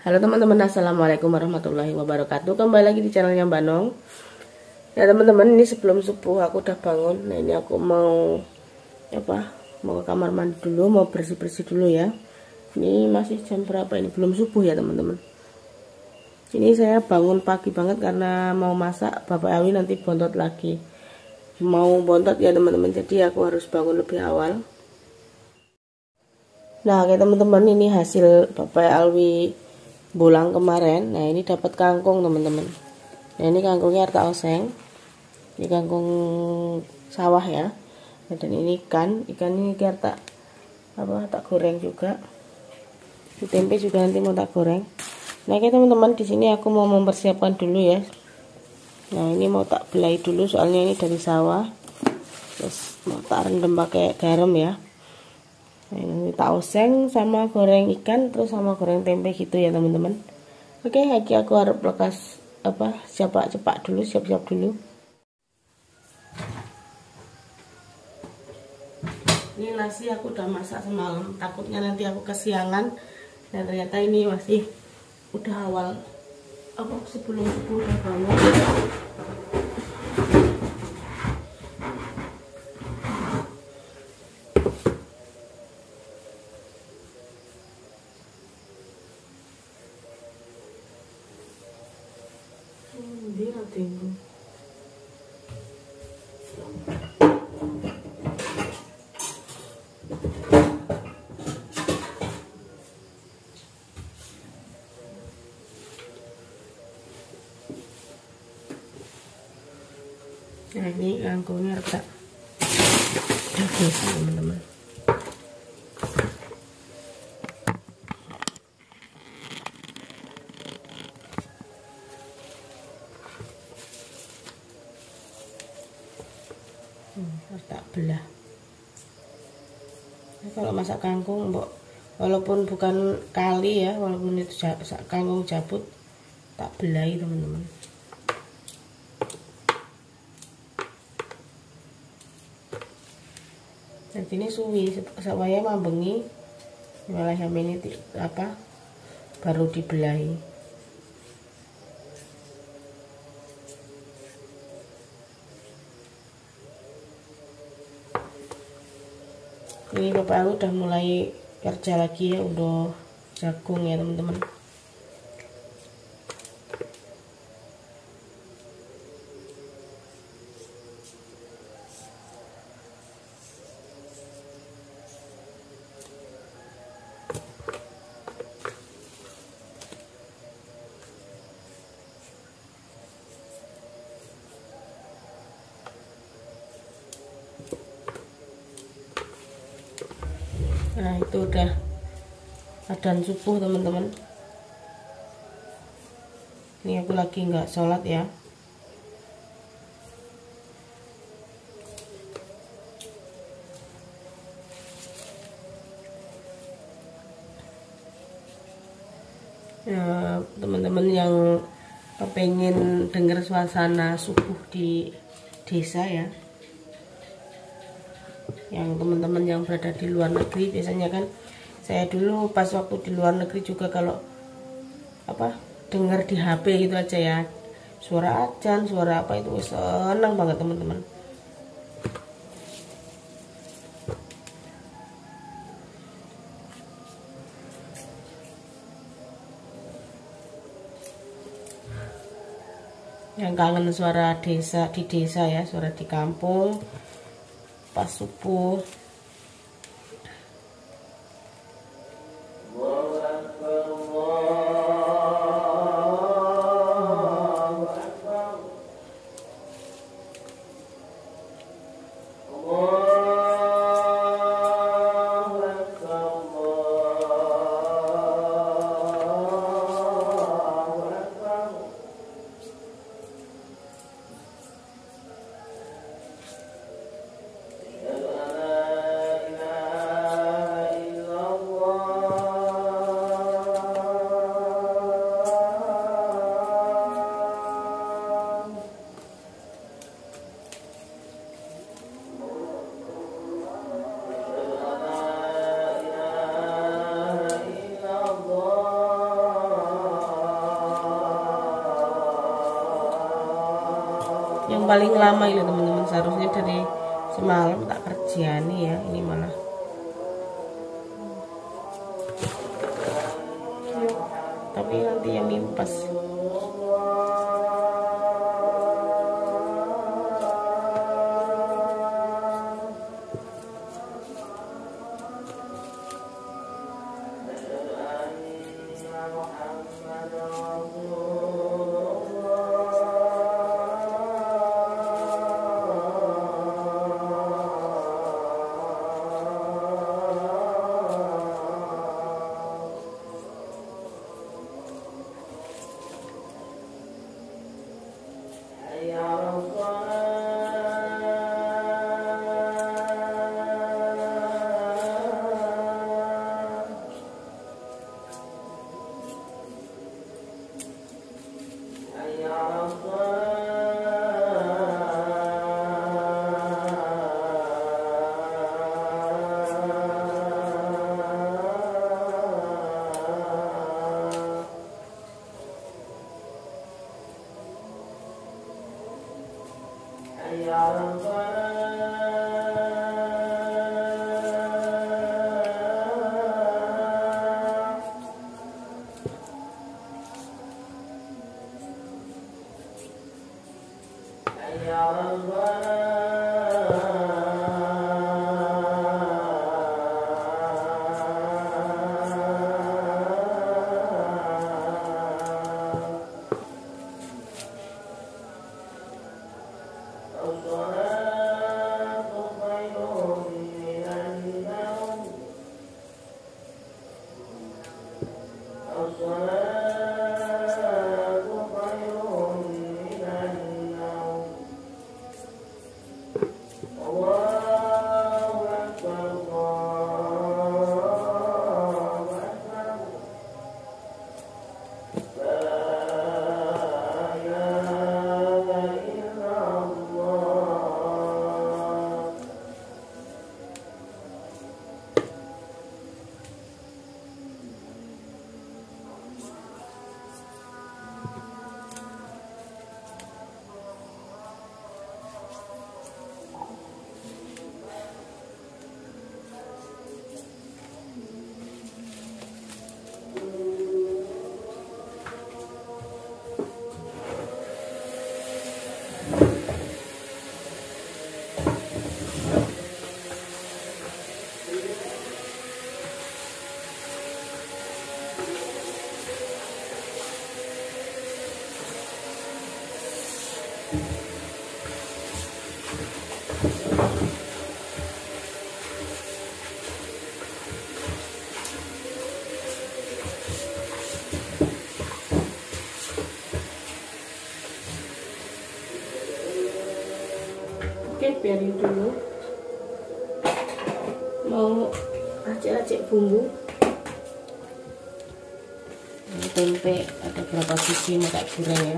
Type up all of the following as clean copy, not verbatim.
Halo teman-teman, assalamualaikum warahmatullahi wabarakatuh. Kembali lagi di channelnya Mbak Nong. Ya teman-teman, ini sebelum subuh aku udah bangun. Nah ini aku mau mau ke kamar mandi dulu, mau bersih-bersih dulu ya. Ini masih jam berapa ini? Belum subuh ya teman-teman. Ini saya bangun pagi banget karena mau masak. Bapak Awi nanti bontot lagi. Mau bontot ya teman-teman, jadi aku harus bangun lebih awal. Nah oke teman-teman, ini hasil Bapak Alwi bulan kemarin. Nah ini dapat kangkung teman-teman. Nah ini kangkungnya harta oseng, ini kangkung sawah ya. Nah, dan ini ikan ini harta tak goreng juga. Di tempe juga nanti mau tak goreng. Nah oke teman-teman, di sini aku mau mempersiapkan dulu ya. Nah ini mau tak belai dulu soalnya ini dari sawah. Terus mau tak rendam pakai garam ya. Nah, ini tak oseng sama goreng ikan terus sama goreng tempe gitu ya teman-teman. Oke, lagi aku harus lekas cepat dulu, siap-siap dulu. Ini nasi aku udah masak semalam, takutnya nanti aku kesiangan. Dan ternyata ini masih udah awal sebelum subuh udah bangun. Nah ini kangkungnya agak teman-teman. Harus tak belah. Nah, kalau masak kangkung walaupun bukan kali ya, walaupun itu kangkung jabut, tak belai teman-teman. Dan ini suwi supaya mambengi malah yang ini baru dibelai. Ini bapak aku udah mulai kerja lagi ya, udah jagung ya teman-teman. Nah itu udah adzan subuh teman-teman. Ini aku lagi nggak sholat ya. Nah, teman-teman yang pengen dengar suasana subuh di desa ya, yang teman-teman yang berada di luar negeri, biasanya kan saya dulu pas waktu di luar negeri juga kalau dengar di HP gitu aja ya, suara adzan, suara itu senang banget teman-teman. Yang kangen suara desa di desa ya, suara di kampung pas subuh. yang paling lama ini teman-teman, seharusnya dari semalam tak kerja nih ya, ini malah tapi nanti yang mimpas. Oke, biarin dulu. Mau racik-racik bumbu. Ini tempe ada berapa biji mau tak goreng ya.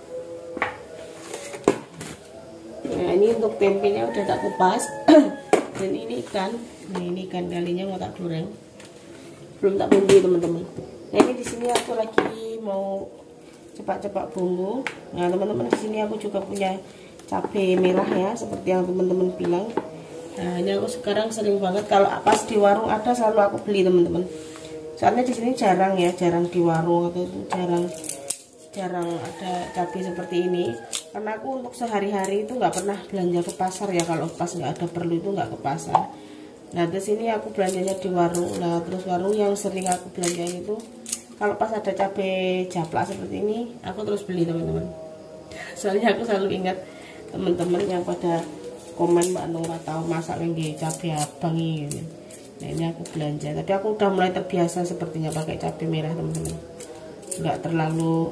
Nah, ini untuk tempenya udah tak kupas. Dan ini ikan. Nah, ini ikan kalinya mau tak goreng. Belum tak bumbu teman-teman. Nah, ini di sini aku lagi mau cepat-cepat bumbu. Nah, teman-teman, di sini aku juga punya cabai merah ya, seperti yang teman-teman bilang. Nah, ini aku sekarang sering banget kalau pas di warung ada selalu aku beli teman-teman. Soalnya di sini jarang ya, jarang di warung atau jarang ada cabai seperti ini. Karena aku untuk sehari-hari itu nggak pernah belanja ke pasar ya, kalau pas nggak ada perlu itu nggak ke pasar. Nah, di sini aku belanjanya di warung. Nah, terus warung yang sering aku belanja itu kalau pas ada cabai japlak seperti ini, aku terus beli teman-teman. Soalnya aku selalu ingat teman-teman yang pada komen Mbak Nora tahu masak lagi cabai abang ini. Nah, ini aku belanja, tapi aku udah mulai terbiasa sepertinya pakai cabai merah teman-teman. Nggak terlalu,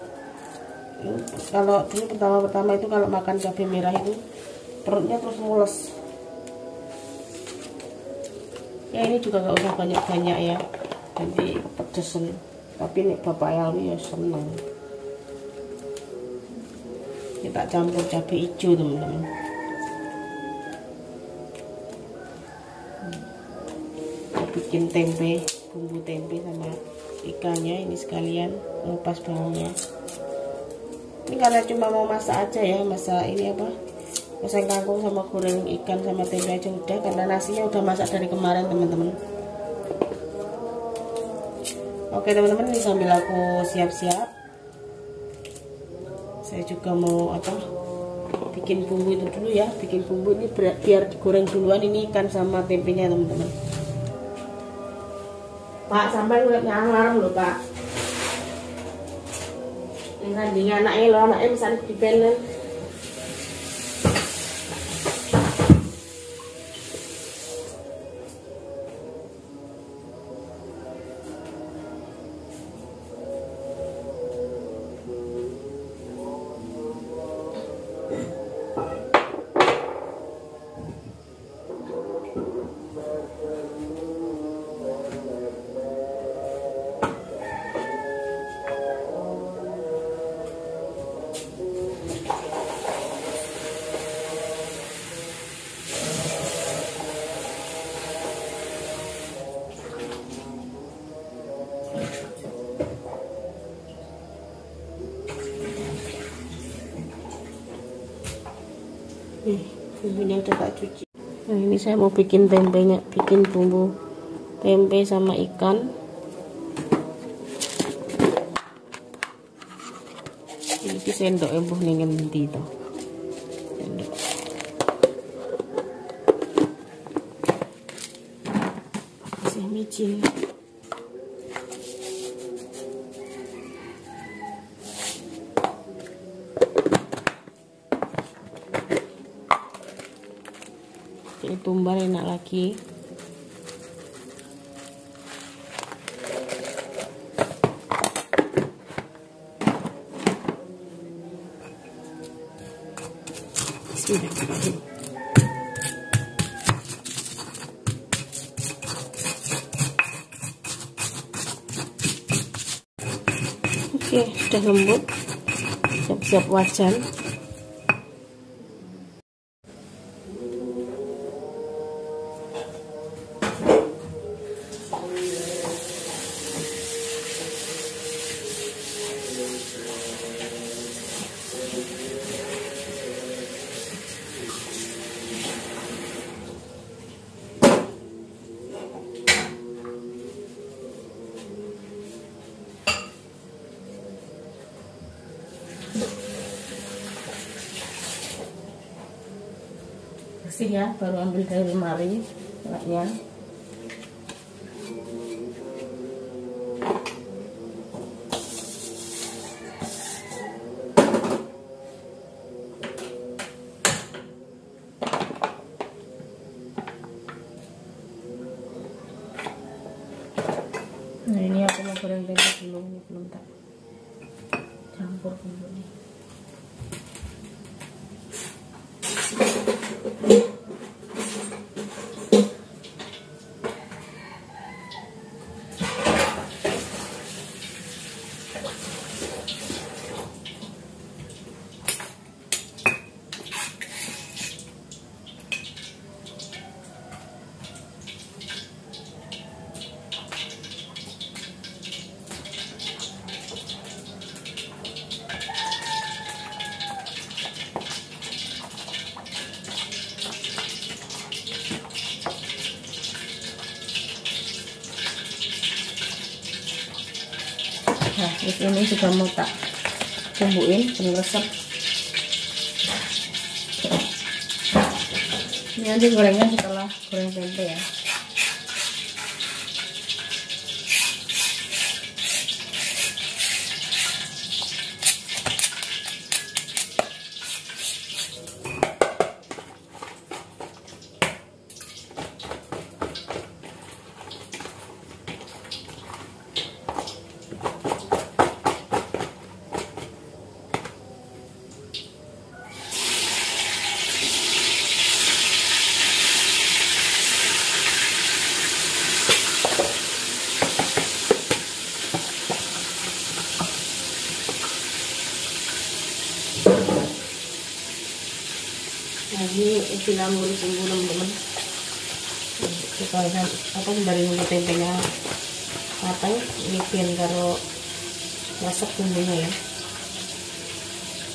kalau dulu pertama-pertama itu kalau makan cabai merah itu perutnya terus mules. Ya, ini juga nggak usah banyak-banyak ya, nanti kepedesan. Tapi nih Bapak Elwi ya seneng. Kita campur cabai hijau teman-teman. Kita bikin tempe, bumbu tempe sama ikannya ini sekalian, ngupas bawangnya. Ini karena cuma mau masak aja ya, masak ini apa, masak kangkung sama goreng ikan sama tempe aja udah, karena nasinya udah masak dari kemarin teman-teman. Oke teman-teman, ini sambil aku siap-siap, saya juga mau apa, bikin bumbu itu dulu ya. Bikin bumbu ini biar digoreng duluan ini ikan sama tempenya teman-teman. Pak, sampai ngeliatnya alarm loh Pak. Yang tadinya anaknya misalnya di belen. Bumbunya udah tak cuci. Nah ini saya mau bikin tempenya, bikin bumbu tempe sama ikan. Ini sendok embuh nih ngendi to. Sendok. Masih micin. Ini tumbal enak lagi. Bismillahirrahmanirrahim. Oke, sudah lembut. Siap-siap wajan. Bersih ya, baru ambil dari lemari telaknya. Nah ini aku mau goreng tempe dulu, ini belum tak campur bumbunya. Nah, ini juga mau tak bumbuin resep. Ini nanti gorengnya setelah goreng tempe ya. Nah ini istilah bumbu teman-teman. Supaya apa dari nunggu tempenya matang, ini biar karo masak bumbunya ya.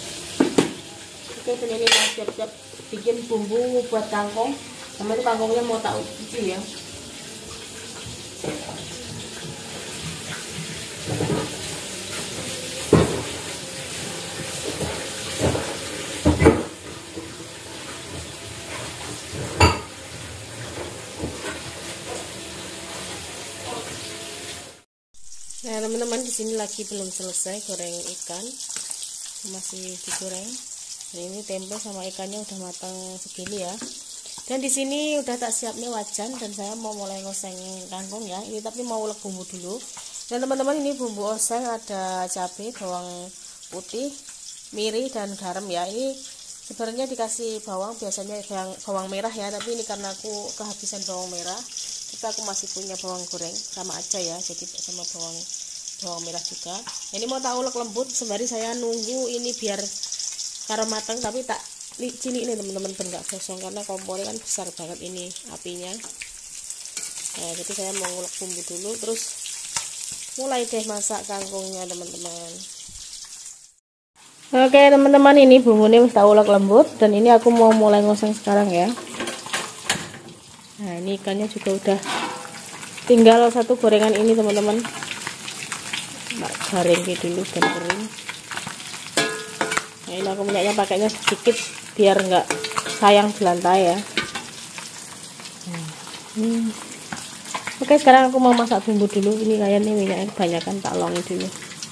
Oke, ini mau siap-siap bikin bumbu buat kangkung. Sama itu kangkungnya mau tak uji ya. Nah teman-teman, di sini lagi belum selesai goreng ikan, masih digoreng. Nah, ini tempe sama ikannya udah matang segini ya. Dan di sini udah tak siap nih wajan, dan saya mau mulai ngoseng kangkung ya. Ini tapi mau ulek bumbu dulu. Dan teman-teman, ini bumbu oseng ada cabai, bawang putih, miri dan garam ya. Ini sebenarnya dikasih bawang, biasanya bawang merah ya, tapi ini karena aku kehabisan bawang merah. Tapi aku masih punya bawang goreng, sama aja ya, jadi sama bawang merah juga. Ini mau tak ulek lembut sembari saya nunggu ini biar karo matang, tapi tak cilik nih teman-teman, ben nggak gosong karena kompornya kan besar banget ini apinya. Nah, jadi saya mau ngulek bumbu dulu, terus mulai deh masak kangkungnya teman-teman. Oke teman-teman, ini bumbunya sudah ulek lembut, dan ini aku mau mulai ngoseng sekarang ya. Nah, ini ikannya juga udah tinggal satu gorengan ini teman-teman. Tak garing dulu dan kering. Nah, ini aku minyaknya pakainya sedikit biar nggak sayang di lantai ya. Oke, sekarang aku mau masak bumbu dulu. Ini kayaknya minyaknya kebanyakan, tak longi dulu.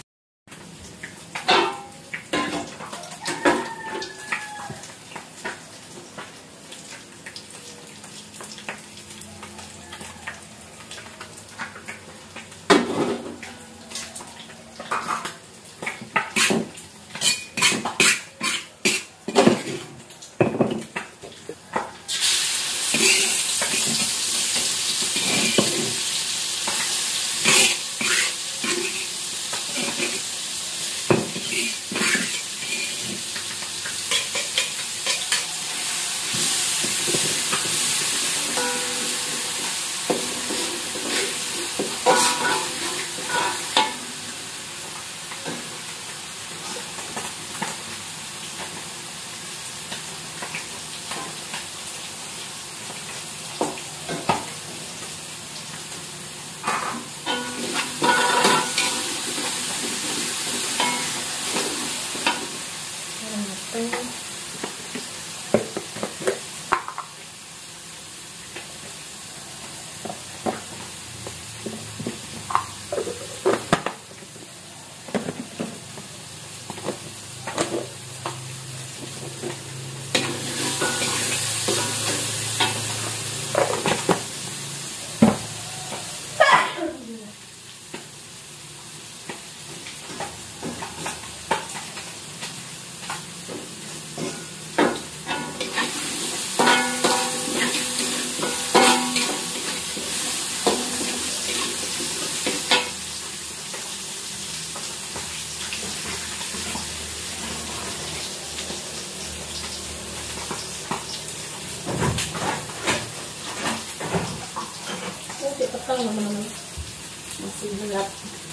Teman-teman, masih gelap.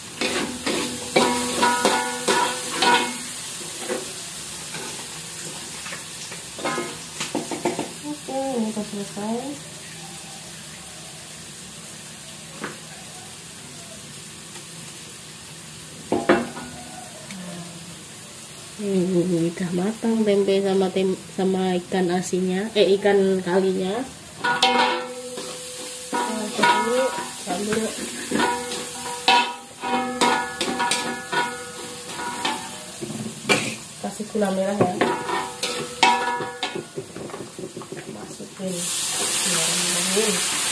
Oke, ini sudah selesai. Udah matang tempe sama ikan asinnya, ikan kalinya. Sambil kasih gula merah ya, masukin garam.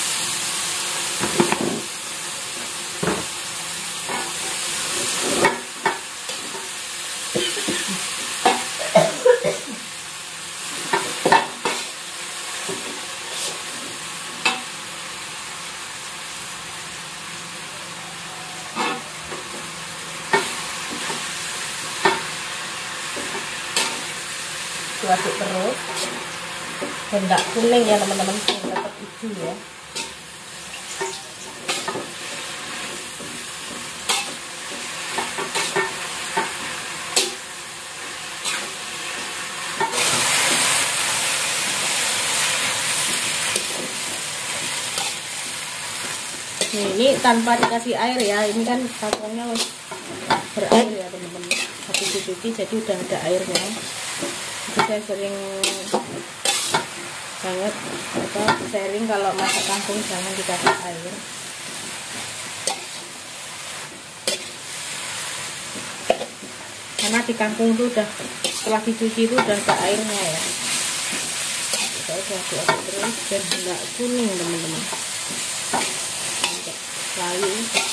Aduk terus, dan nggak kuning ya teman-teman, tetap hijau ya. Ini tanpa dikasih air ya, ini kan kangkungnya berair ya teman-teman. Habis dicuci jadi udah ada airnya. Jadi saya sering banget sharing kalau masak kangkung jangan dikasih air. Karena di kangkung itu udah setelah dicuci itu udah ada airnya ya. Saya udah diaduk terus biar nggak kuning teman-teman. Lalu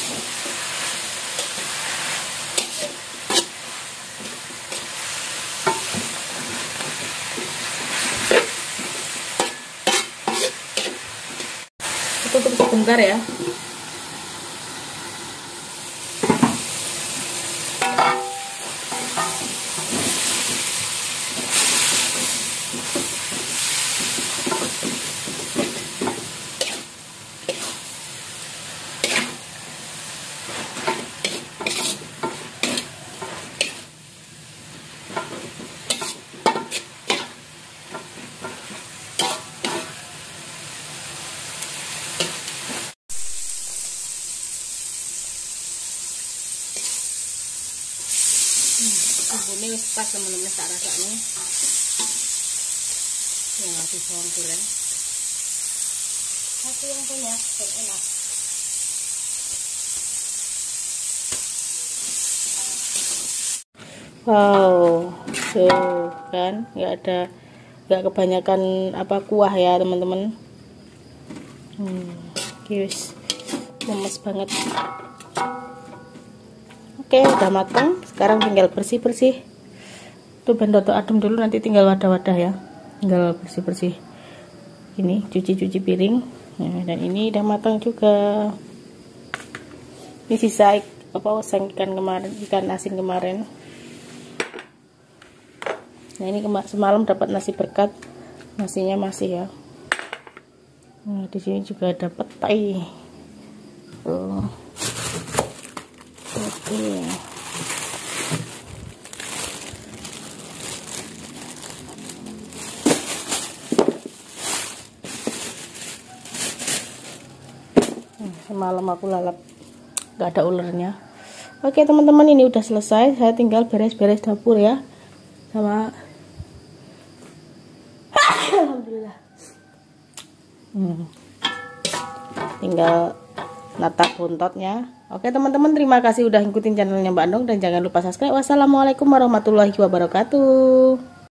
tutup sebentar ya. Bumbune wis pas teman-teman tak rasane. Ya di bawang goreng. Kasih yang banyak dan enak. Wow, tuh kan nggak kebanyakan kuah ya teman-teman. Guys, lemes banget. Oke, udah matang. Sekarang tinggal bersih-bersih. Tuh bendoto adem dulu, nanti tinggal wadah-wadah ya. Tinggal bersih-bersih. Ini cuci-cuci piring. Nah, dan ini udah matang juga. Ini sisa oseng ikan asin kemarin. Nah, ini semalam dapat nasi berkat. Nasinya masih ya. Nah, di sini juga ada petai. Tuh. Oke. Semalam aku lalap, gak ada ulernya. Oke teman-teman, ini udah selesai. Saya tinggal beres-beres dapur ya, sama alhamdulillah. Tinggal nata buntotnya. Oke teman-teman, terima kasih udah ngikutin channelnya Mbak Andong dan jangan lupa subscribe. Wassalamualaikum warahmatullahi wabarakatuh.